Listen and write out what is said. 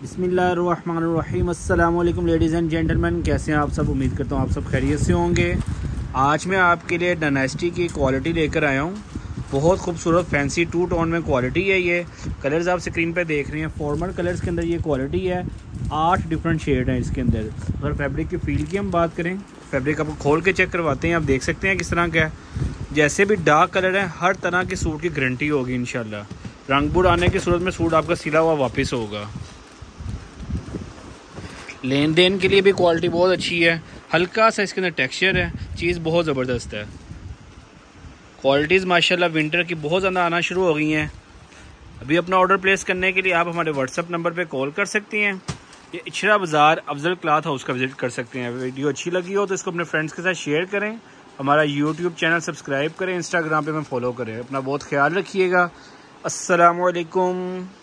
बिस्मिल्लाहिर्रहमानिर्रहीम। अस्सलाम वालेकुम लेडीज़ एंड जेंटलमैन, कैसे हैं आप सब। उम्मीद करता हूँ आप सब खैरियत से होंगे। आज मैं आपके लिए डायनेस्टी की क्वालिटी लेकर आया हूँ। बहुत खूबसूरत फैंसी टू टोन में क्वालिटी है। ये कलर्स आप स्क्रीन पे देख रहे हैं, फॉर्मल कलर्स के अंदर ये क्वालिटी है। 8 डिफरेंट शेड हैं इसके अंदर। अगर फैब्रिक की फील की हम बात करें, फैब्रिक आपको खोल के चेक करवाते हैं। आप देख सकते हैं किस तरह का है। जैसे भी डार्क कलर है, हर तरह के सूट की गारंटी होगी इंशाल्लाह। रंग बुढ़ आने की सूरत में सूट आपका सिला हुआ वापस होगा। लेन देन के लिए भी क्वालिटी बहुत अच्छी है। हल्का सा इसके अंदर टेक्सचर है, चीज़ बहुत ज़बरदस्त है। क्वालिटीज़ माशाल्लाह विंटर की बहुत ज़्यादा आना शुरू हो गई हैं। अभी अपना ऑर्डर प्लेस करने के लिए आप हमारे व्हाट्सअप नंबर पे कॉल कर सकती हैं। ये इचरा बाज़ार अफजल क्लॉथ हाउस का विज़िट कर सकते हैं। वीडियो अच्छी लगी हो तो इसको अपने फ्रेंड्स के साथ शेयर करें। हमारा यूट्यूब चैनल सब्सक्राइब करें, इंस्टाग्राम पे हमें फॉलो करें। अपना बहुत ख्याल रखिएगा। अस्सलाम वालेकुम।